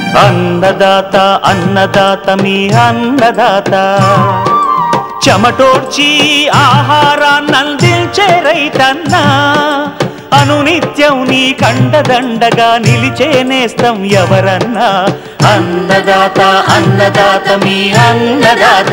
అన్నదాత అన్నదాత మీ అన్నదాత చెమటోడ్చి ఆహారాన్నందించే రైతన్నా అనునిత్యం నీ కండదండగా నిలిచే నేస్తం ఎవరన్నా అన్నదాత అన్నదాత మీ అన్నదాత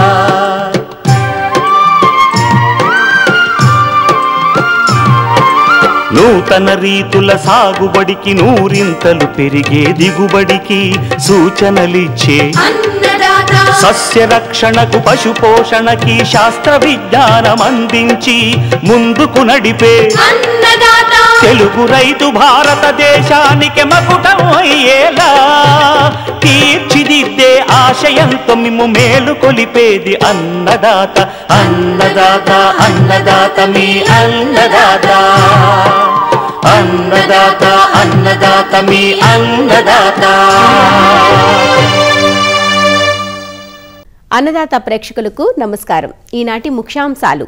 నూతన రీతుల సాగుబడికి నూరింతలు పెరిగే దిగుబడికి సూచనలిచ్చే సస్య రక్షణకు పశు పోషణకి శాస్త్ర విజ్ఞానం అందించి ముందుకు నడిపే తెలుగు రైతు భారతదేశానికి మకుటం అయ్యేలా తీర్చిదిద్దే ఆశయంతో మిమ్ము మేలు కొలిపేది అన్నదాత అన్నదాత అన్నదాత మీ అన్నదాత అన్నదాత అన్నదాత మీ అన్నదాత. అన్నదాత ప్రేక్షకులకు నమస్కారం. ఈనాటి ముఖ్యాంశాలు.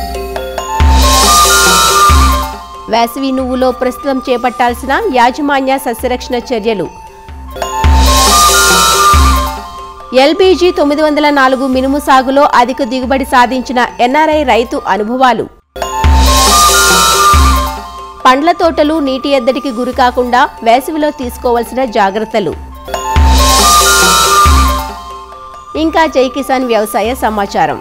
వేసవి నువ్వులో ప్రస్తుతం చేపట్టాల్సిన యాజమాన్య సస్యరక్షణ చర్యలు. ఎల్బీజీ 904 మినుము సాగులో అధిక దిగుబడి సాధించిన ఎన్ఆర్ఐ రైతు అనుభవాలు. పండ్ల తోటలు నీటి ఎద్దడికి గురికాకుండా వేసవిలో తీసుకోవాల్సిన జాగ్రత్తలు. ఇంకా జై కిసాన్ వ్యవసాయ సమాచారం.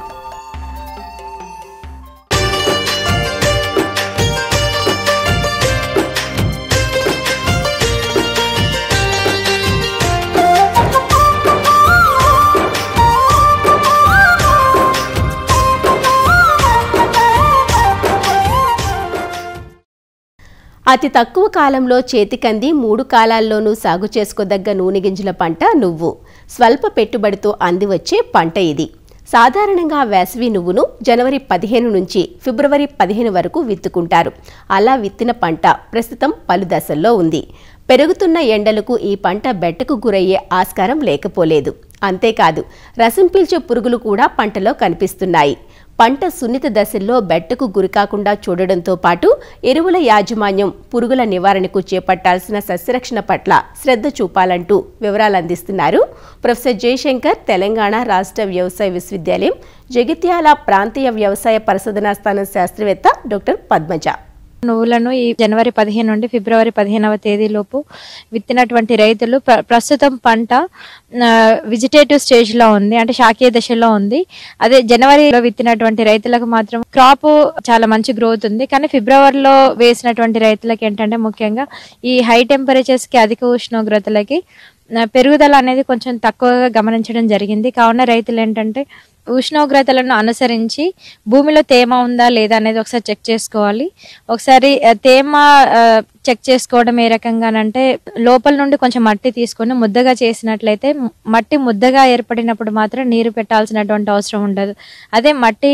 అతి తక్కువ కాలంలో చేతికంది 3 కాలాల్లోనూ సాగు చేసుకోదగ్గ నూనె గింజల పంట నువ్వు. స్వల్ప పెట్టుబడితో అందివచ్చే పంట ఇది. సాధారణంగా వేసవి నువ్వును జనవరి 15 నుంచి ఫిబ్రవరి 15 వరకు విత్తుకుంటారు. అలా విత్తిన పంట ప్రస్తుతం పలు దశల్లో ఉంది. పెరుగుతున్న ఎండలకు ఈ పంట బెట్టకు గురయ్యే ఆస్కారం లేకపోలేదు. అంతేకాదు, రసం పీల్చే పురుగులు కూడా పంటలో కనిపిస్తున్నాయి. పంట సున్నిత దశల్లో బెట్టకు గురికాకుండా చూడడంతో పాటు ఎరువుల యాజమాన్యం, పురుగుల నివారణకు చేపట్టాల్సిన సస్యరక్షణ పట్ల శ్రద్ధ చూపాలంటూ వివరాలు అందిస్తున్నారు ప్రొఫెసర్ జయశంకర్, తెలంగాణ రాష్ట్ర వ్యవసాయ విశ్వవిద్యాలయం జగిత్యాల ప్రాంతీయ వ్యవసాయ పరిశోధనా స్థానం శాస్త్రవేత్త డాక్టర్ పద్మజ. నువ్వులను ఈ జనవరి 15 నుండి ఫిబ్రవరి 15వ తేదీలోపు విత్తినటువంటి రైతులు ప్రస్తుతం పంట వెజిటేటివ్ స్టేజ్ లో ఉంది, అంటే శాఖీయ దశలో ఉంది. అదే జనవరిలో విత్తినటువంటి రైతులకు మాత్రం క్రాప్ చాలా మంచి గ్రోత్ ఉంది. కానీ ఫిబ్రవరిలో వేసినటువంటి రైతులకి ఏంటంటే ముఖ్యంగా ఈ హై టెంపరేచర్స్ కి, అధిక ఉష్ణోగ్రతలకి పెరుగుదల అనేది కొంచెం తక్కువగా గమనించడం జరిగింది. కావున రైతులు ఏంటంటే ఉష్ణోగ్రతలను అనుసరించి భూమిలో తేమ ఉందా లేదా అనేది ఒకసారి చెక్ చేసుకోవాలి. ఒకసారి తేమ చెక్ చేసుకోవడం ఏ రకంగానంటే లోపల నుండి కొంచెం మట్టి తీసుకొని ముద్దగా చేసినట్లయితే మట్టి ముద్దగా ఏర్పడినప్పుడు మాత్రం నీరు పెట్టాల్సినటువంటి అవసరం ఉండదు. అదే మట్టి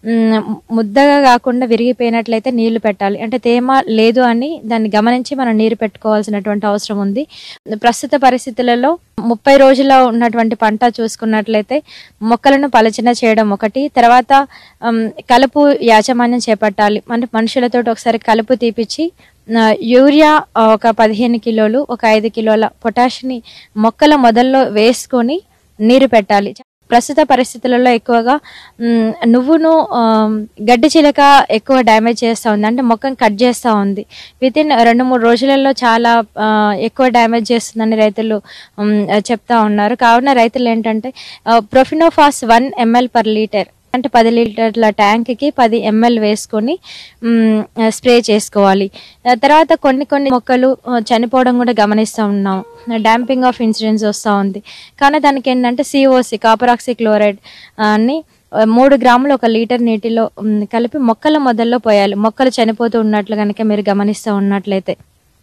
ముద్దగా కాకుండా విరిగిపోయినట్లయితే నీళ్లు పెట్టాలి. అంటే తేమ లేదు అని దాన్ని గమనించి మనం నీరు పెట్టుకోవాల్సినటువంటి అవసరం ఉంది. ప్రస్తుత పరిస్థితులలో 30 రోజుల్లో ఉన్నటువంటి పంట చూసుకున్నట్లయితే మొక్కలను పలచన చేయడం ఒకటి, తర్వాత కలుపు యాజమాన్యం చేపట్టాలి. అంటే మనుషులతో ఒకసారి కలుపు తీపిచ్చి యూరియా ఒక 15 కిలోలు, ఒక 5 కిలోల పొటాషిని మొక్కల మొదల్లో వేసుకొని నీరు పెట్టాలి. ప్రస్తుత పరిస్థితులలో ఎక్కువగా నువ్వును గడ్డి చిలక ఎక్కువ డ్యామేజ్ చేస్తూ ఉంది, అంటే మొక్కను కట్ చేస్తూ ఉంది. వితిన్ 2-3 రోజులలో చాలా ఎక్కువ డ్యామేజ్ చేస్తుందని రైతులు చెప్తా ఉన్నారు. కావున రైతులు ఏంటంటే ప్రొఫినోఫాస్ 1 ml per లీటర్, అంటే 10 లీటర్ల ట్యాంక్కి 10 ml వేసుకొని స్ప్రే చేసుకోవాలి. తర్వాత కొన్ని మొక్కలు చనిపోవడం కూడా గమనిస్తూ ఉన్నాం. డాంపింగ్ ఆఫ్ ఇన్సిడెన్స్ వస్తూ ఉంది. కానీ దానికి ఏంటంటే COC, కాపర్ ఆక్సీ క్లోరైడ్ అని 3 గ్రాములు 1 లీటర్ నీటిలో కలిపి మొక్కల మొదల్లో పోయాలి. మొక్కలు చనిపోతూ ఉన్నట్లు కనుక మీరు గమనిస్తూ ఉన్నట్లయితే.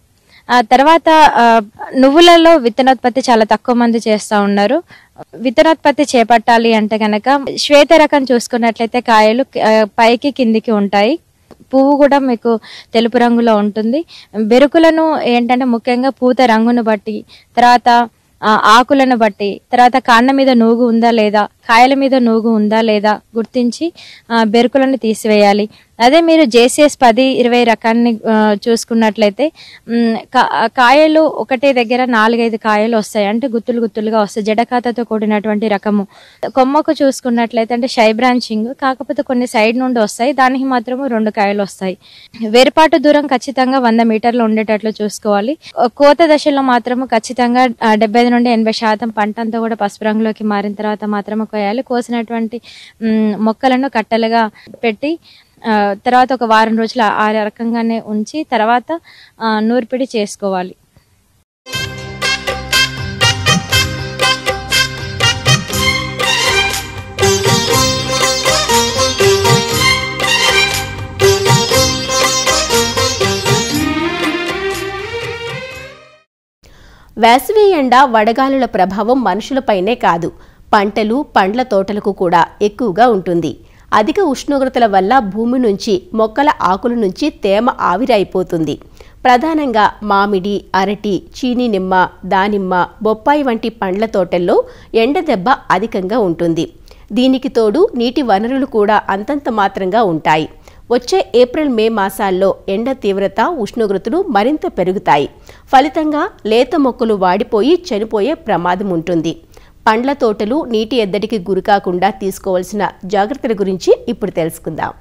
తర్వాత నువ్వులలో విత్తనోత్పత్తి చాలా తక్కువ మంది చేస్తూ ఉన్నారు. విత్తనోత్పత్తి చేపట్టాలి అంటే కనుక శ్వేత రకం చూసుకున్నట్లయితే కాయలు పైకి కిందికి ఉంటాయి, పువ్వు కూడా మీకు తెలుపు రంగులో ఉంటుంది. బెరుకులను ఏంటంటే ముఖ్యంగా పూత రంగును బట్టి, తర్వాత ఆకులను బట్టి, తర్వాత కాండం మీద నూగు ఉందా లేదా, కాయల మీద నూగు ఉందా లేదా గుర్తించి బెరుకులను తీసివేయాలి. అదే మీరు JCS 10-20 రకాన్ని చూసుకున్నట్లయితే కాయలు ఒకటే దగ్గర 4-5 కాయలు వస్తాయి, అంటే గుత్తులు గుత్తులుగా వస్తాయి, జడకాతతో కూడినటువంటి రకము. కొమ్మకు చూసుకున్నట్లయితే అంటే షై బ్రాంచింగ్, కాకపోతే కొన్ని సైడ్ నుండి వస్తాయి, దానికి మాత్రము 2 కాయలు వస్తాయి. వేరుపాటు దూరం ఖచ్చితంగా 100 మీటర్లు ఉండేటట్లు చూసుకోవాలి. కోత దశలో మాత్రము ఖచ్చితంగా 75 నుండి 80% పంట అంతా కూడా పసుపు రంగులోకి మారిన తర్వాత మాత్రమే కోయాలి. కోసినటువంటి మొక్కలను కట్టలుగా పెట్టి తర్వాత ఒక వారం రోజులు ఆ రకంగానే ఉంచి తర్వాత నూర్పిడి చేసుకోవాలి. వేసవి ఎండ వడగాలుల ప్రభావం మనుషులపైనే కాదు, పంటలు పండ్ల తోటలకు కూడా ఎక్కువగా ఉంటుంది. అధిక ఉష్ణోగ్రతల వల్ల భూమి నుంచి మొక్కల ఆకుల నుంచి తేమ ఆవిరైపోతుంది. ప్రధానంగా మామిడి, అరటి, చీనీ నిమ్మ, దానిమ్మ, బొప్పాయి వంటి పండ్ల తోటల్లో ఎండ దెబ్బ అధికంగా ఉంటుంది. దీనికి తోడు నీటి వనరులు కూడా అంతంత మాత్రంగా ఉంటాయి. వచ్చే ఏప్రిల్ మే మాసాల్లో ఎండ తీవ్రత, ఉష్ణోగ్రతలు మరింత పెరుగుతాయి. ఫలితంగా లేత మొక్కలు వాడిపోయి చనిపోయే ప్రమాదం ఉంటుంది. పండ్ల తోటలు నీటి ఎద్దడికి గురికాకుండా తీసుకోవాల్సిన జాగ్రత్తల గురించి ఇప్పుడు తెలుసుకుందాం.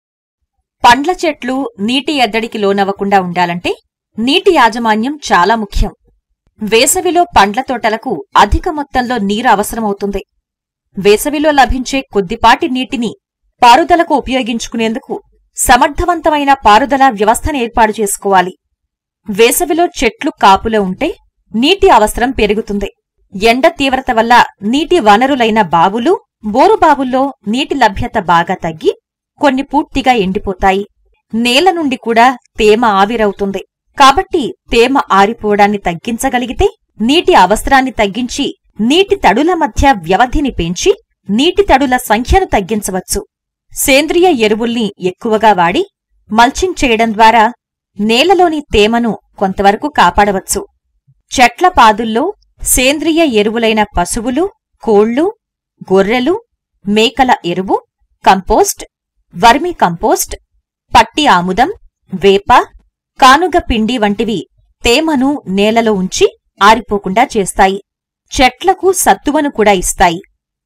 పండ్ల చెట్లు నీటి ఎద్దడికి లోనవ్వకుండా ఉండాలంటే నీటి యాజమాన్యం చాలా ముఖ్యం. వేసవిలో పండ్ల తోటలకు అధిక మొత్తంలో నీరు అవసరమవుతుంది. వేసవిలో లభించే కొద్దిపాటి నీటిని పారుదలకు ఉపయోగించుకునేందుకు సమర్థవంతమైన పారుదల వ్యవస్థను ఏర్పాటు చేసుకోవాలి. వేసవిలో చెట్లు కాపులో ఉంటే నీటి అవసరం పెరుగుతుంది. ఎండ తీవ్రత వల్ల నీటి వనరులైన బావులు, బోరుబావుల్లో నీటి లభ్యత బాగా తగ్గి కొన్ని పూర్తిగా ఎండిపోతాయి. నేల నుండి కూడా తేమ ఆవిరవుతుంది. కాబట్టి తేమ ఆరిపోవడాన్ని తగ్గించగలిగితే నీటి అవసరాన్ని తగ్గించి నీటి తడుల మధ్య వ్యవధిని పెంచి నీటి తడుల సంఖ్యను తగ్గించవచ్చు. సేంద్రియ ఎరువుల్ని ఎక్కువగా వాడి మల్చింగ్ చేయడం ద్వారా నేలలోని తేమను కొంతవరకు కాపాడవచ్చు. చెట్ల పాదుల్లో సేంద్రియ ఎరువులైన పశువులు, కోళ్లు, గొర్రెలు, మేకల ఎరువు, కంపోస్ట్, వర్మీ కంపోస్ట్, పట్టి ఆముదం, వేప, కానుగ పిండి వంటివి తేమను నేలలో ఉంచి ఆరిపోకుండా చేస్తాయి. చెట్లకు సత్తువను కూడా ఇస్తాయి.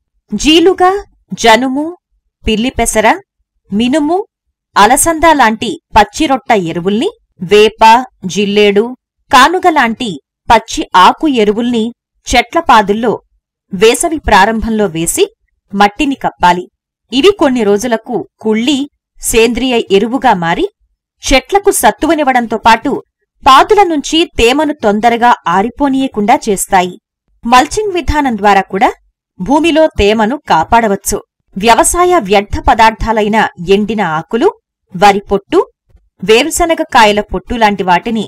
జీలుగా, జనుము, పిల్లిపెసర, మినుము, అలసంద లాంటి పచ్చిరొట్ట ఎరువుల్ని, వేప, జిల్లేడు, కానుగలాంటి పచ్చి ఆకు ఎరువుల్ని చెట్ల పాదుల్లో వేసవి ప్రారంభంలో వేసి మట్టిని కప్పాలి. ఇవి కొన్ని రోజులకు కుళ్ళి సేంద్రియ ఎరువుగా మారి చెట్లకు సత్తువనివ్వడంతో పాటు పాదుల నుంచి తేమను తొందరగా ఆరిపోనీయకుండా చేస్తాయి. మల్చింగ్ విధానం ద్వారా కూడా భూమిలో తేమను కాపాడవచ్చు. వ్యవసాయ వ్యర్థ పదార్థాలైన ఎండిన ఆకులు, వరి పొట్టు, వేరుశనగ కాయల పొట్టు లాంటి వాటిని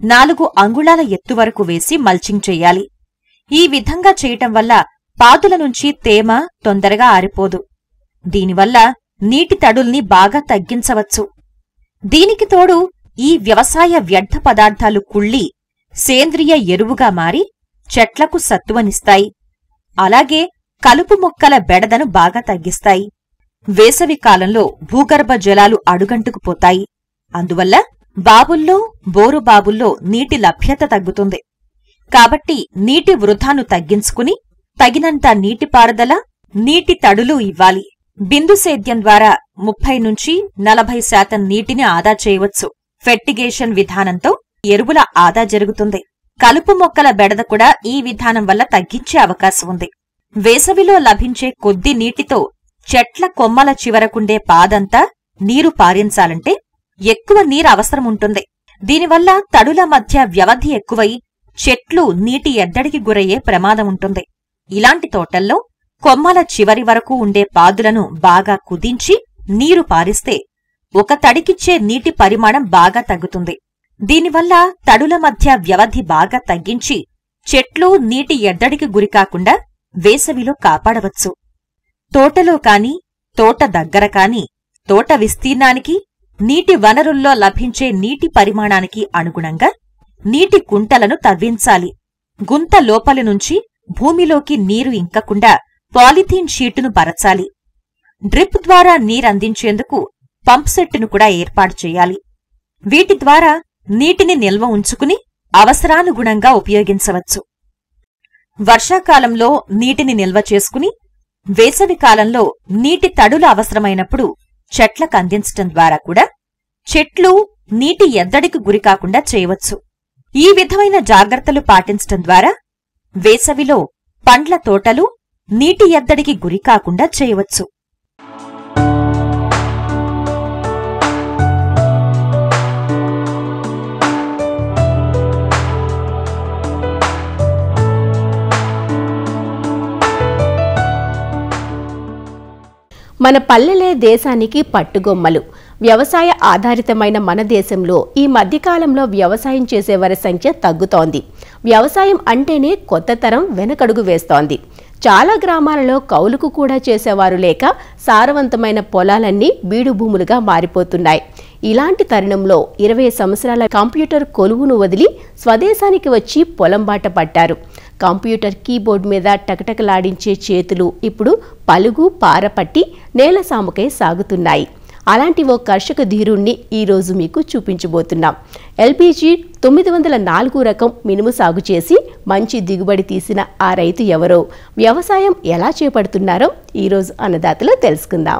4 అంగుళాల ఎత్తు వరకు వేసి మల్చింగ్ చెయ్యాలి. ఈ విధంగా చేయటం వల్ల పాదుల నుంచి తేమ తొందరగా ఆరిపోదు. దీనివల్ల నీటి తడుల్ని బాగా తగ్గించవచ్చు. దీనికి తోడు ఈ వ్యవసాయ వ్యర్థ పదార్థాలు కుళ్ళి సేంద్రియ ఎరువుగా మారి చెట్లకు సత్తువనిస్తాయి. అలాగే కలుపు మొక్కల బెడదను బాగా తగ్గిస్తాయి. వేసవి కాలంలో భూగర్భ జలాలు అడుగంటుకుపోతాయి. అందువల్ల బావుల్లో, బోరుబావుల్లో నీటి లభ్యత తగ్గుతుంది. కాబట్టి నీటి వృధాను తగ్గించుకుని తగినంత నీటిపారుదల, నీటి తడులు ఇవ్వాలి. బిందు సేద్యం ద్వారా 30-40% నీటిని ఆదా చేయవచ్చు. ఫెర్టిగేషన్ విధానంతో ఎరువుల ఆదా జరుగుతుంది. కలుపు మొక్కల బెడద కూడా ఈ విధానం వల్ల తగ్గించే అవకాశం ఉంది. వేసవిలో లభించే కొద్ది నీటితో చెట్ల కొమ్మల చివరకుండే పాదంతా నీరు పారించాలంటే ఎక్కువ నీరు అవసరముంటుంది. దీనివల్ల తడుల మధ్య వ్యవధి ఎక్కువై చెట్లు నీటి ఎద్దడికి గురయ్యే ప్రమాదముంటుంది. ఇలాంటి తోటల్లో కొమ్మల చివరి వరకు ఉండే పాదులను బాగా కుదించి నీరు పారిస్తే ఒక తడికిచ్చే నీటి పరిమాణం బాగా తగ్గుతుంది. దీనివల్ల తడుల మధ్య వ్యవధి బాగా తగ్గించి చెట్లు నీటి ఎద్దడికి గురికాకుండా వేసవిలో కాపాడవచ్చు. తోటలో కాని, తోట దగ్గర కాని, తోట విస్తీర్ణానికి, నీటి వనరుల్లో లభించే నీటి పరిమాణానికి అనుగుణంగా నీటి కుంటలను తవ్వించాలి. గుంత లోపలి నుంచి భూమిలోకి నీరు ఇంకకుండా పాలిథీన్ షీటును పరచాలి. డ్రిప్ ద్వారా నీరందించేందుకు పంప్ సెట్టును కూడా ఏర్పాటు చేయాలి. వీటి ద్వారా నీటిని నిల్వ ఉంచుకుని అవసరానుగుణంగా ఉపయోగించవచ్చు. వర్షాకాలంలో నీటిని నిల్వ చేసుకుని వేసవి కాలంలో నీటి తడులు అవసరమైనప్పుడు చెట్లకు అందించటం ద్వారా కూడా చెట్లు నీటి ఎద్దడికి గురికాకుండా చేయవచ్చు. ఈ విధమైన జాగ్రత్తలు పాటించటం ద్వారా వేసవిలో పండ్ల తోటలు నీటి ఎద్దడికి గురికాకుండా చేయవచ్చు. మన పల్లెలే దేశానికి పట్టుగొమ్మలు. వ్యవసాయ ఆధారితమైన మన దేశంలో ఈ మధ్యకాలంలో వ్యవసాయం చేసేవారి సంఖ్య తగ్గుతోంది. వ్యవసాయం అంటేనే కొత్త తరం వెనకడుగు వేస్తోంది. చాలా గ్రామాలలో కౌలుకు కూడా చేసేవారు లేక సారవంతమైన పొలాలన్నీ బీడు భూములుగా మారిపోతున్నాయి. ఇలాంటి తరుణంలో 20 సంవత్సరాల కంప్యూటర్ కొలువును వదిలి స్వదేశానికి వచ్చి పొలం బాట పట్టారు. కంప్యూటర్ కీబోర్డ్ మీద టకటకలాడించే చేతులు ఇప్పుడు పలుగు పారపట్టి నేల సాముకై సాగుతున్నాయి. అలాంటి ఓ కర్షక ధీరుణ్ణి ఈరోజు మీకు చూపించబోతున్నాం. ఎల్బీజీ 904 రకం మినుము సాగు చేసి మంచి దిగుబడి తీసిన ఆ రైతు ఎవరో, వ్యవసాయం ఎలా చేపడుతున్నారో ఈరోజు అన్నదాతలో తెలుసుకుందాం.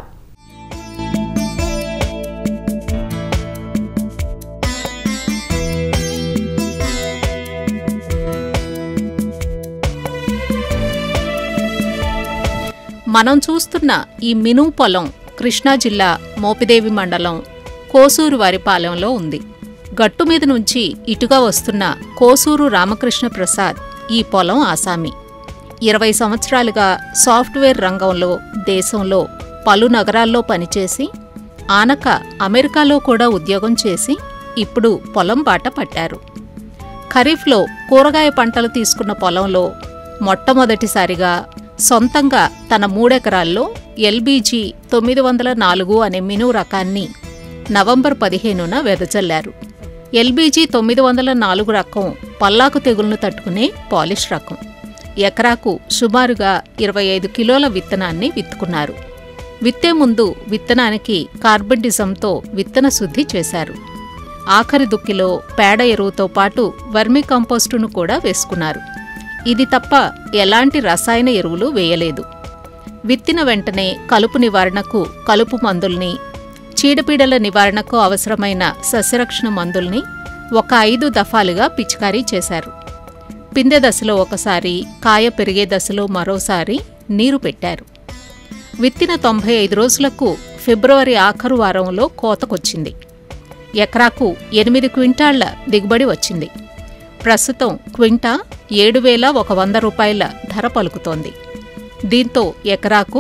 మనం చూస్తున్న ఈ మినుము పొలం కృష్ణా జిల్లా మోపిదేవి మండలం కోసూరు వారిపాలెంలో ఉంది. గట్టు మీద నుంచి ఇటుగా వస్తున్న కోసూరు రామకృష్ణ ప్రసాద్ ఈ పొలం ఆసామి. 20 సంవత్సరాలుగా సాఫ్ట్వేర్ రంగంలో దేశంలో పలు నగరాల్లో పనిచేసి ఆనక అమెరికాలో కూడా ఉద్యోగం చేసి ఇప్పుడు పొలం బాట పట్టారు. ఖరీఫ్లో కూరగాయ పంటలు తీసుకున్న పొలంలో మొట్టమొదటిసారిగా సొంతంగా తన 3 ఎకరాల్లో ఎల్బీజీ 904 అనే మినుము రకాన్ని నవంబర్ 15న వెదజల్లారు. ఎల్బీజీ 904 రకం పల్లాకు తెగుళ్లను తట్టుకునే పాలిష్ రకం. ఎకరాకు సుమారుగా 25 కిలోల విత్తనాన్ని విత్తుకున్నారు. విత్తే ముందు విత్తనానికి కార్బన్డిజంతో విత్తన శుద్ధి చేశారు. ఆఖరి దుక్కిలో పేడ ఎరువుతో పాటు వర్మీ కంపోస్టును కూడా వేసుకున్నారు. ఇది తప్ప ఎలాంటి రసాయన ఎరువులు వేయలేదు. విత్తిన వెంటనే కలుపు నివారణకు కలుపు మందుల్ని, చీడపీడల నివారణకు అవసరమైన సస్యరక్షణ మందుల్ని ఒక 5 దఫాలుగా పిచికారీ చేశారు. పిందె దశలో ఒకసారి, కాయ పెరిగే దశలో మరోసారి నీరు పెట్టారు. విత్తిన 95 రోజులకు ఫిబ్రవరి ఆఖరు వారంలో కోతకొచ్చింది. ఎకరాకు 8 క్వింటాళ్ల దిగుబడి వచ్చింది. ప్రస్తుతం క్వింటా 7,100 రూపాయల ధర పలుకుతోంది. దీంతో ఎకరాకు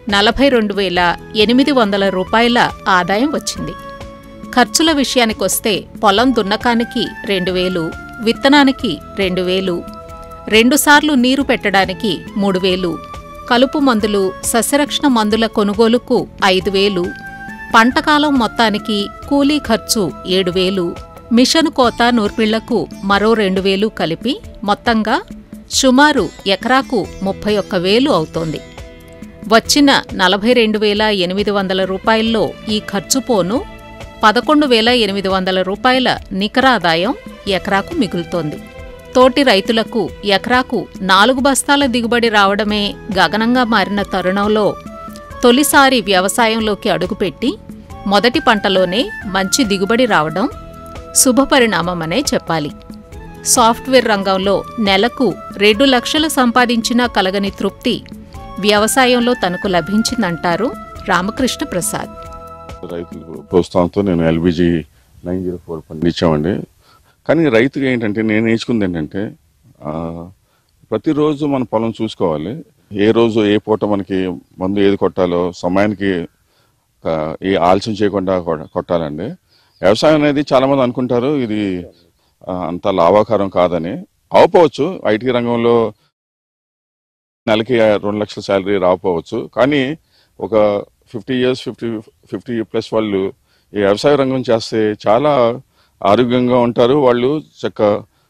42,800 రూపాయల ఆదాయం వచ్చింది. ఖర్చుల విషయానికొస్తే పొలం దున్నకానికి 2,000, విత్తనానికి 2,000, 2 సార్లు నీరు పెట్టడానికి 3,000, కలుపు మందులు, సస్యరక్షణ మందుల కొనుగోలుకు 5,000, పంటకాలం మొత్తానికి కూలీ ఖర్చు 7,000, మిషన్ కోత నూర్పిళ్లకు మరో 2,000 కలిపి మొత్తంగా సుమారు ఎకరాకు 31,000 అవుతోంది. వచ్చిన 42,800 రూపాయల్లో ఈ ఖర్చు పోను 11,800 రూపాయల నికరాదాయం ఎకరాకు మిగులుతోంది. తోటి రైతులకు ఎకరాకు 4 బస్తాల దిగుబడి రావడమే గగనంగా మారిన తరుణంలో తొలిసారి వ్యవసాయంలోకి అడుగుపెట్టి మొదటి పంటలోనే మంచి దిగుబడి రావడం శుభపరిణామమనే చెప్పాలి. సాఫ్ట్వేర్ రంగంలో నెలకు 2 లక్షలు సంపాదించినా కలగని తృప్తి వ్యవసాయంలో తనకు లభించిందంటారు రామకృష్ణ ప్రసాద్. రైతులకు ప్రోత్సాహంతో నేను ఎల్బీజీ 904 పండించామండి. కానీ రైతుగా ఏంటంటే నేను నేర్చుకుంది ఏంటంటే ప్రతిరోజు మన పొలం చూసుకోవాలి. ఏ రోజు ఏ పూట మనకి మందు ఏది కొట్టాలో సమయానికి ఏ ఆలస్యం చేయకుండా కొట్టాలండి. వ్యవసాయం అనేది చాలా మంది అనుకుంటారు ఇది అంత లాభాకారం కాదని. అవపోవచ్చు, ఐటీ రంగంలో నెలకి 2 లక్షల శాలరీ రాకపోవచ్చు. కానీ ఒక 50 years 50+ వాళ్ళు ఈ వ్యవసాయ రంగం చేస్తే చాలా ఆరోగ్యంగా ఉంటారు. వాళ్ళు చక్క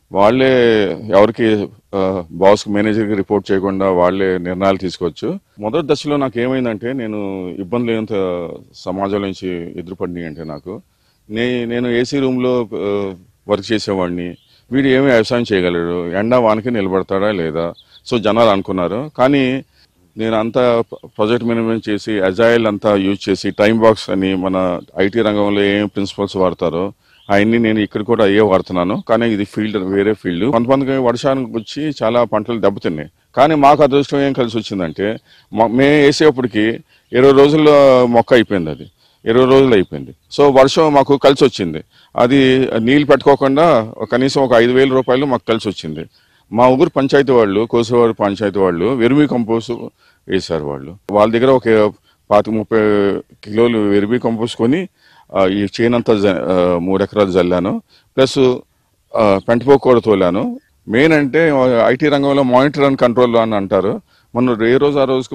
వాళ్ళే ఎవరికి బాస్ మేనేజర్కి రిపోర్ట్ చేయకుండా వాళ్ళే నిర్ణయాలు తీసుకోవచ్చు. మొదటి దశలో నాకు ఏమైందంటే నేను ఇబ్బందులు ఏంత సమాజం నుంచి ఎదురుపడినాయి అంటే నేను ఏసీ రూమ్లో వర్క్ చేసేవాడిని, వీడు ఏమి వ్యవసాయం చేయగలడు, ఎండా వానికి నిలబడతాడా లేదా, సో జనాలు అనుకున్నారు. కానీ నేను అంతా ప్రాజెక్ట్ మేనేజ్మెంట్ చేసి అజైల్ అంతా యూజ్ చేసి టైం బాక్స్ అని మన ఐటీ రంగంలో ఏం ప్రిన్సిపల్స్ వాడతారో అవన్నీ నేను ఇక్కడ కూడా అయ్యే వాడుతున్నాను. కానీ ఇది ఫీల్డ్ వేరే ఫీల్డ్. కొంతమందికి వర్షానికి వచ్చి చాలా పంటలు దెబ్బతిన్నాయి. కానీ మాకు అదృష్టం ఏం కలిసి వచ్చిందంటే మేము వేసేప్పటికి 20 రోజుల్లో మొక్క అయిపోయింది, అది 20 రోజులు అయిపోయింది. సో వర్షం మాకు కలిసి వచ్చింది. అది నీళ్ళు పెట్టుకోకుండా కనీసం ఒక 5,000 రూపాయలు మాకు కలిసి వచ్చింది. మా ఊరు పంచాయతీ వాళ్ళు, కోసేవారు పంచాయతీ వాళ్ళు వెర్మీ కంపోస్ట్ వేశారు. వాళ్ళ దగ్గర ఒక 25-30 కిలోలు వెర్మీ కంపోస్ట్ కొని ఈ చేనంతా 3 ఎకరాలు జల్లాను, ప్లస్ పెంటపోకు కూడా తోలాను. మెయిన్ అంటే ఐటీ రంగంలో మానిటర్ అండ్ కంట్రోల్ అని అంటారు. మనం ఏ రోజు ఆ రోజుకి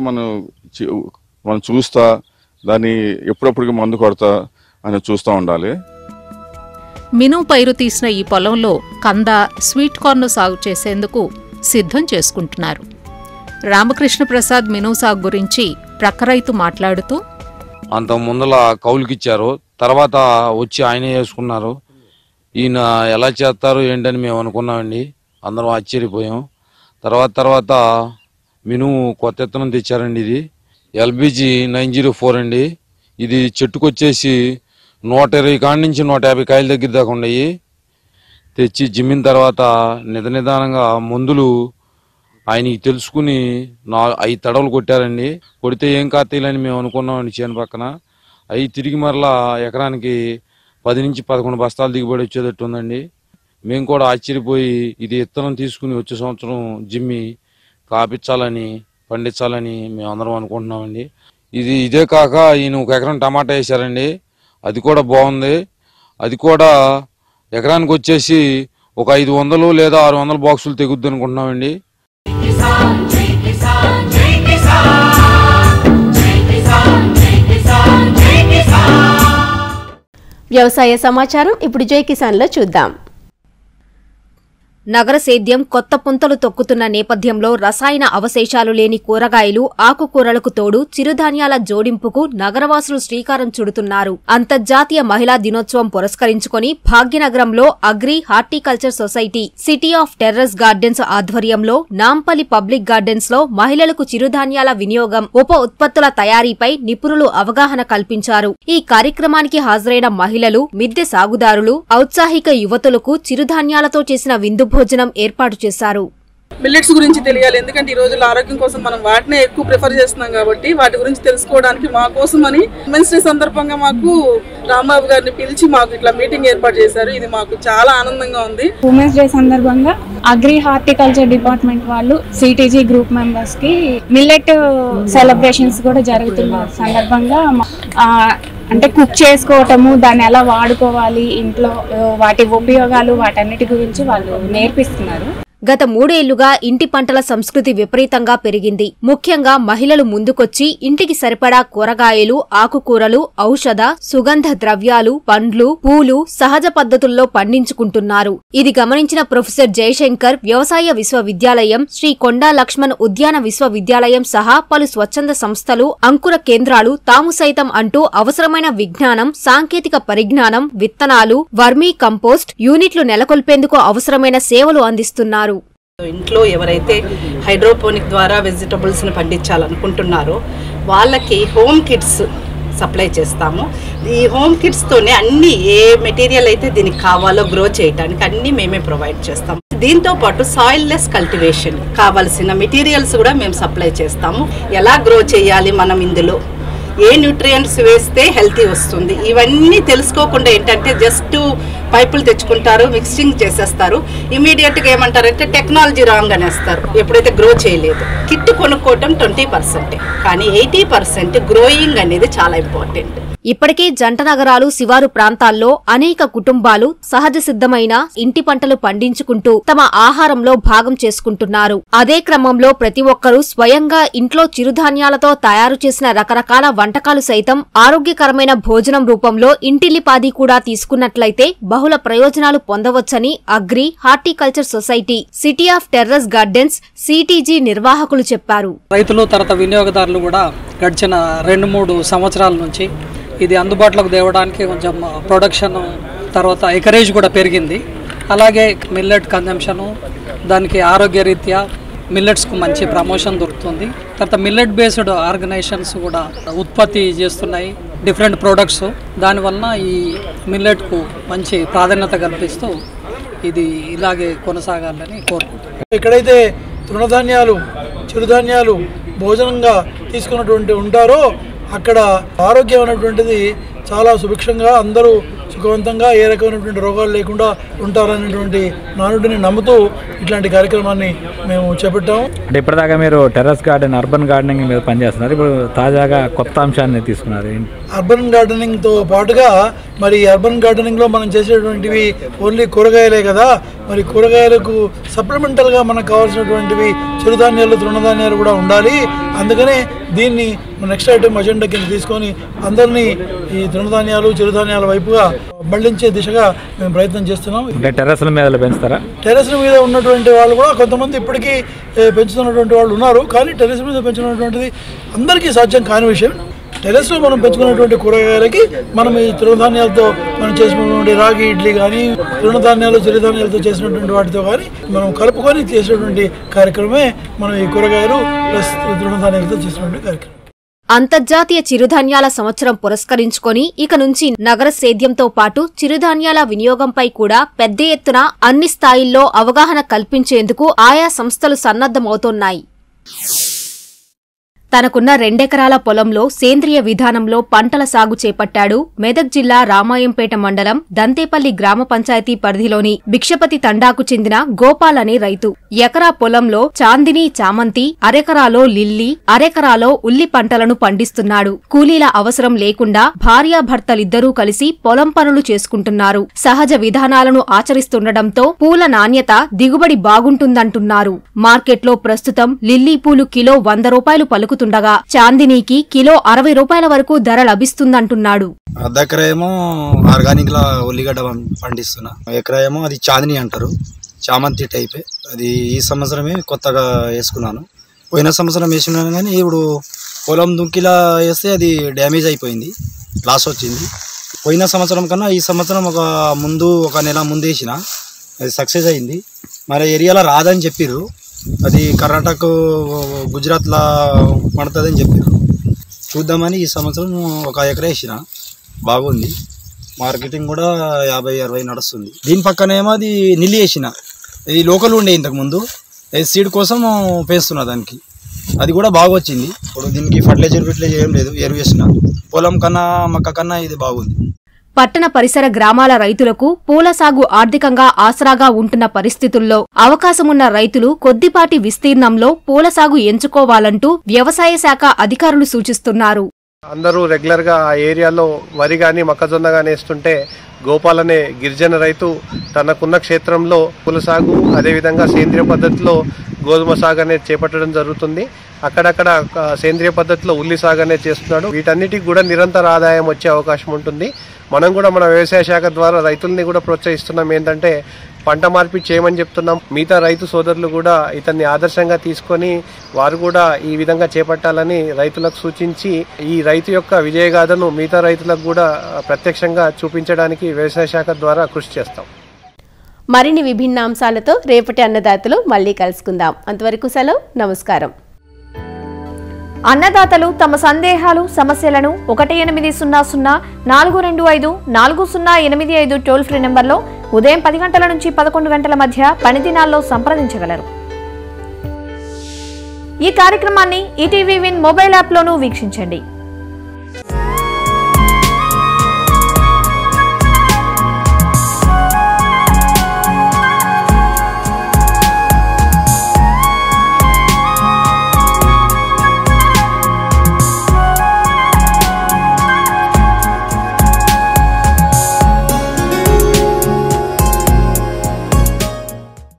మనం చూస్తా దాన్ని ఎప్పుడప్పటికి మందు కొడతా అని చూస్తూ ఉండాలి. మినుము పైరు తీసిన ఈ పొలంలో కంద, స్వీట్ కార్న్ సాగు చేసేందుకు సిద్ధం చేసుకుంటున్నారు. రామకృష్ణ ప్రసాద్ మినుము సాగు గురించి ప్రక్క రైతు మాట్లాడుతూ, అంత ముందల కౌలుకిచ్చారు, తర్వాత వచ్చి ఆయనే చేసుకున్నారు. ఈయన ఎలా చేస్తారు ఏంటని మేము అనుకున్నామండి, అందరం ఆశ్చర్యపోయాం. తర్వాత మినుము కొత్త ఎత్తనం తెచ్చారండి. ఇది ఎల్బిజి 904 అండి. ఇది చెట్టుకొచ్చేసి 120 కాడి నుంచి 150 కాయల దగ్గర దాకా ఉన్నాయి. తెచ్చి జిమ్మిన తర్వాత నిదానంగా మందులు ఆయనకి తెలుసుకుని 5 తడవలు కొట్టారండి. కొడితే ఏం కాతీలని మేము అనుకున్నామండి చేను పక్కన. అవి తిరిగి మరలా ఎకరానికి 10 నుంచి 11 బస్తాలు దిగుబడి వచ్చేటట్టు ఉందండి. మేము కూడా ఆశ్చర్యపోయి ఇది విత్తనం తీసుకుని వచ్చే సంవత్సరం జిమ్మి కాపించాలని, పండించాలని మేము అందరం అనుకుంటున్నామండి. ఇదే కాక ఈయన 1 ఎకరం టమాటా వేశారండి, అది కూడా బాగుంది. అది కూడా ఎకరానికి వచ్చేసి ఒక 500 లేదా 600 బాక్సులు తెగుద్ది అనుకుంటున్నామండి. వ్యవసాయ సమాచారం ఇప్పుడు జై కిసాన్లో చూద్దాం. నగర సేద్యం కొత్త పుంతలు తొక్కుతున్న నేపథ్యంలో రసాయన అవశేషాలు లేని కూరగాయలు, ఆకుకూరలకు తోడు చిరుధాన్యాల జోడింపుకు నగరవాసులు శ్రీకారం చుడుతున్నారు. అంతర్జాతీయ మహిళా దినోత్సవం పురస్కరించుకుని భాగ్యనగరంలో agri horticulture society city of terrace gardens ఆధ్వర్యంలో నాంపల్లి పబ్లిక్ గార్డెన్స్ లో మహిళలకు చిరుధాన్యాల వినియోగం, ఉప ఉత్పత్తుల తయారీపై నిపుణులు అవగాహన కల్పించారు. ఈ కార్యక్రమానికి హాజరైన మహిళలు, మిద్దె సాగుదారులు, ఔత్సాహిక యువతులకు చిరుధాన్యాలతో చేసిన విందు భోజనం ఏర్పాటు చేశారు. మిల్లెట్స్ గురించి తెలియాలి, ఎందుకంటే ఈ రోజుల్లో ఆరోగ్యం కోసం మనం వాటినే ఎక్కువ ప్రిఫర్ చేస్తున్నాం కాబట్టి వాటి గురించి తెలుసుకోవడానికి మా కోసం అని ఉమెన్స్ డే సందర్భంగా మాకు రాంబాబు గారిని పిలిచి మాకు ఇట్లా మీటింగ్ ఏర్పాటు చేశారు. ఇది మాకు చాలా ఆనందంగా ఉంది. ఉమెన్స్ డే సందర్భంగా అగ్రి హార్టికల్చర్ డిపార్ట్మెంట్ వాళ్ళు సిటీజీ గ్రూప్ మెంబర్స్ కి మిల్లెట్ సెలబ్రేషన్స్ కూడా జరుగుతున్న సందర్భంగా అంటే కుక్ చేసుకోవటము, దాన్ని ఎలా వాడుకోవాలి, ఇంట్లో వాటి ఉపయోగాలు, వాటన్నిటి గురించి వాళ్ళు నేర్పిస్తున్నారు. గత 3 ఏళ్లుగా ఇంటి పంటల సంస్కృతి విపరీతంగా పెరిగింది. ముఖ్యంగా మహిళలు ముందుకొచ్చి ఇంటికి సరిపడా కూరగాయలు, ఆకుకూరలు, ఔషధ, సుగంధ ద్రవ్యాలు, పండ్లు, పూలు సహజ పద్ధతుల్లో పండించుకుంటున్నారు. ఇది గమనించిన ప్రొఫెసర్ జయశంకర్ వ్యవసాయ విశ్వవిద్యాలయం, శ్రీ కొండా లక్ష్మణ్ ఉద్యాన విశ్వవిద్యాలయం సహా పలు స్వచ్ఛంద సంస్థలు, అంకుర కేంద్రాలు తాము సైతం అంటూ అవసరమైన విజ్ఞానం, సాంకేతిక పరిజ్ఞానం, విత్తనాలు, వర్మీ కంపోస్ట్ యూనిట్లు నెలకొల్పేందుకు అవసరమైన సేవలు అందిస్తున్నారు. ఇంట్లో ఎవరైతే హైడ్రోపోనిక్ ద్వారా వెజిటబుల్స్ ని పండించాలనుకుంటున్నారో వాళ్ళకి హోమ్ కిట్స్ సప్లై చేస్తాము. ఈ హోమ్ కిట్స్ తోనే అన్ని ఏ మెటీరియల్ అయితే దీనికి కావాలో గ్రో చేయడానికి అన్ని మేమే ప్రొవైడ్ చేస్తాము. దీంతో పాటు సాయిల్ లెస్ కల్టివేషన్ కావాల్సిన మెటీరియల్స్ కూడా మేము సప్లై చేస్తాము. ఎలా గ్రో చేయాలి, మనం ఇందులో ఏ న్యూట్రియంట్స్ వేస్తే హెల్తీ వస్తుంది, ఇవన్నీ తెలుసుకోకుండా ఏంటంటే జస్ట్ పైపులు తెచ్చుకుంటారు, మిక్సింగ్ చేసేస్తారు. ఇమీడియట్గా ఏమంటారంటే టెక్నాలజీ రాంగ్ అనేస్తారు. ఎప్పుడైతే గ్రో చేయలేదు, కిట్ కొనుక్కోవటం 20%, కానీ 80% గ్రోయింగ్ అనేది చాలా ఇంపార్టెంట్. ఇప్పటికే జంట నగరాలు శివారు ప్రాంతాల్లో అనేక కుటుంబాలు సహజ సిద్ధమైన ఇంటి పంటలు పండించుకుంటూ తమ ఆహారంలో భాగం చేసుకుంటున్నారు. అదే క్రమంలో ప్రతి ఒక్కరూ స్వయంగా ఇంట్లో చిరుధాన్యాలతో తయారు చేసిన రకరకాల వంటకాలు సైతం ఆరోగ్యకరమైన భోజనం రూపంలో ఇంటిల్లిపాది కూడా తీసుకున్నట్లయితే బహుళ ప్రయోజనాలు పొందవచ్చని agri horticulture society city of terrace gardens CTG నిర్వాహకులు చెప్పారు. రైతులు తర్వాత వినియోగదారులు కూడా గడిచిన 2-3 సంవత్సరాల నుంచి ఇది అందుబాటులోకి తేవడానికి కొంచెం ప్రొడక్షన్ తర్వాత ఎకరేజ్ కూడా పెరిగింది. అలాగే మిల్లెట్ కన్జంప్షను దానికి ఆరోగ్య రీత్యా మిల్లెట్స్కు మంచి ప్రమోషన్ దొరుకుతుంది. తర్వాత మిల్లెట్ బేస్డ్ ఆర్గనైజేషన్స్ కూడా ఉత్పత్తి చేస్తున్నాయి డిఫరెంట్ ప్రోడక్ట్స్. దానివల్ల ఈ మిల్లెట్కు మంచి ప్రాధాన్యత కల్పిస్తూ ఇది ఇలాగే కొనసాగాలని కోరుకుంటున్నాను. ఎక్కడైతే తృణధాన్యాలు చిరుధాన్యాలు భోజనంగా తీసుకున్నటువంటి ఉంటారో అక్కడ ఆరోగ్యం అనేటువంటిది చాలా సుభిక్షంగా అందరూ సుఖవంతంగా ఏ రకమైనటువంటి రోగాలు లేకుండా ఉంటారనేటువంటి నానుడిని నమ్ముతూ ఇట్లాంటి కార్యక్రమాన్ని మేము చేపట్టాము. అంటే ఇప్పటిదాకా మీరు టెర్రస్ గార్డెన్ అర్బన్ గార్డెనింగ్ మీద పనిచేస్తున్నారు. ఇప్పుడు తాజాగా కొత్త అంశాన్ని తీసుకున్నారు. అర్బన్ గార్డెనింగ్తో పాటుగా మరి అర్బన్ గార్డెనింగ్లో మనం చేసేటువంటివి ఓన్లీ కూరగాయలే కదా, మరి కూరగాయలకు సప్లిమెంటల్గా మనకు కావాల్సినటువంటివి చిరుధాన్యాలు తృణధాన్యాలు కూడా ఉండాలి. అందుకనే దీన్ని నెక్స్ట్ ఐటమ్ అజెండా కింద తీసుకొని అందరినీ ఈ తృణధాన్యాలు చిరుధాన్యాల వైపుగా మళ్లించే దిశగా మేము ప్రయత్నం చేస్తున్నాం. టెర్రస్ల మీద పెంచుతారా? టెర్రస్ల మీద ఉన్నటువంటి వాళ్ళు కూడా కొంతమంది ఇప్పటికీ పెంచుతున్నటువంటి వాళ్ళు ఉన్నారు. కానీ టెర్రస్ మీద పెంచుకున్నటువంటిది అందరికీ సాధ్యం కాని విషయం. టెర్రస్లో మనం పెంచుకున్నటువంటి కూరగాయలకి మనం ఈ తృణధాన్యాలతో మనం చేసినటువంటి రాగి ఇడ్లీ కానీ తృణధాన్యాలు చిరుధాన్యాలతో చేసినటువంటి వాటితో కానీ మనం కలుపుకొని చేసినటువంటి కార్యక్రమమే మనం ఈ కూరగాయలు ప్లస్ తృణధాన్యాలతో చేసినటువంటి కార్యక్రమం. అంతర్జాతీయ చిరుధాన్యాల సంవత్సరం పురస్కరించుకొని ఇక నుంచి నగర సేద్యంతో పాటు చిరుధాన్యాల వినియోగంపై కూడా పెద్ద ఎత్తున అన్ని స్థాయిల్లో అవగాహన కల్పించేందుకు ఆయా సంస్థలు సన్నద్ధమవుతున్నాయి. తనకున్న 2 ఎకరాల పొలంలో సేంద్రియ విధానంలో పంటల సాగు చేపట్టాడు మెదక్ జిల్లా రామాయంపేట మండలం దంతేపల్లి గ్రామ పంచాయతీ పరిధిలోని భిక్షపతి తండాకు చెందిన గోపాల్ అనే రైతు. ఎకరా పొలంలో చాందిని చామంతి, అరెకరాలో లిల్లీ, అరెకరాలో ఉల్లి పంటలను పండిస్తున్నాడు. కూలీల అవసరం లేకుండా భార్యాభర్తలిద్దరూ కలిసి పొలం పనులు చేసుకుంటున్నారు. సహజ విధానాలను ఆచరిస్తుండటంతో పూల నాణ్యత, దిగుబడి బాగుంటుందంటున్నారు. మార్కెట్లో ప్రస్తుతం లిల్లీ పూలు కిలో 100 రూపాయలు పలుకుతుంది. చాందినీకి కిలో 60 రూపాయల వరకు ధర లభిస్తుందంటున్నాడు. అర్ధెకరా ఏమో ఆర్గానిక్ లా ఉల్లిగడ్డ పండిస్తున్నా. ఎకరా ఏమో అది చాందిని అంటారు, చామంతి టైపే. అది ఈ సంవత్సరమే కొత్తగా వేసుకున్నాను. పోయిన సంవత్సరం వేసుకున్నాను కానీ ఇప్పుడు పొలం దుంకిలా వేస్తే అది డ్యామేజ్ అయిపోయింది, లాస్ వచ్చింది. పోయిన సంవత్సరం కన్నా ఈ సంవత్సరం ఒక నెల ముందు వేసిన అది సక్సెస్ అయింది. మరి ఏరియాలో రాదని చెప్పిర్రు, అది కర్ణాటక గుజరాత్లో పడుతుందని చెప్పారు. చూద్దామని ఈ సంవత్సరం 1 ఎకరా వేసిన, బాగుంది. మార్కెటింగ్ కూడా 50-60 నడుస్తుంది. దీని పక్కనేమో అది నిల్లి వేసిన, ఇది లోకల్ ఉండే ఇంతకుముందు, సీడ్ కోసం పేస్తున్నా దానికి. అది కూడా బాగా వచ్చింది. ఇప్పుడు దీనికి ఫర్టిలైజర్ ఏం లేదు, ఎరువు వేసిన. పొలం కన్నా మక్క కన్నా ఇది బాగుంది. పట్టణ పరిసర గ్రామాల రైతులకు పూల సాగు ఆర్థికంగా ఆసరాగా ఉంటున్న పరిస్థితుల్లో అవకాశమున్న రైతులు కొద్దిపాటి విస్తీర్ణంలో పూల సాగు ఎంచుకోవాలంటూ వ్యవసాయ శాఖ అధికారులు సూచిస్తున్నారు. అందరూ రెగ్యులర్ గా ఆ ఏరియాలో వరి గాని మొక్కజొన్న గాని వేస్తుంటే గోపాల్ అనే గిరిజన రైతు తనకున్న క్షేత్రంలో పూల సాగు అదేవిధంగా సేంద్రియ పద్ధతిలో గోధుమ సాగు అనేది చేపట్టడం జరుగుతుంది. అక్కడక్కడ సేంద్రియ పద్ధతిలో ఉల్లి సాగు అనేది చేస్తున్నాడు. వీటన్నిటికి కూడా నిరంతర ఆదాయం వచ్చే అవకాశం ఉంటుంది. మనం కూడా మన వ్యవసాయ శాఖ ద్వారా రైతుల్ని కూడా ప్రోత్సహిస్తున్నాం. ఏంటంటే పంట మార్పిడి చేయమని చెప్తున్నాం. మిగతా రైతు సోదరులు కూడా ఇతన్ని ఆదర్శంగా తీసుకొని వారు కూడా ఈ విధంగా చేపట్టాలని రైతులకు సూచించి ఈ రైతు యొక్క విజయగాథను మిగతా రైతులకు కూడా ప్రత్యక్షంగా చూపించడానికి వ్యవసాయ శాఖ ద్వారా కృషి చేస్తాం. మరిన్ని విభిన్న అంశాలతో రేపటి అన్నదాతలు మళ్ళీ కలుసుకుందాం. అంతవరకు సెలవు, నమస్కారం. అన్నదాతలు తమ సందేహాలు సమస్యలను 1800-425-4085 టోల్ ఫ్రీ నెంబర్లో ఉదయం 10 గంటల నుంచి 11 గంటల మధ్య పని దినాల్లో సంప్రదించగలరు. ఈ కార్యక్రమాన్ని ఈటీవీ విన్ మొబైల్ యాప్లోనూ వీక్షించండి.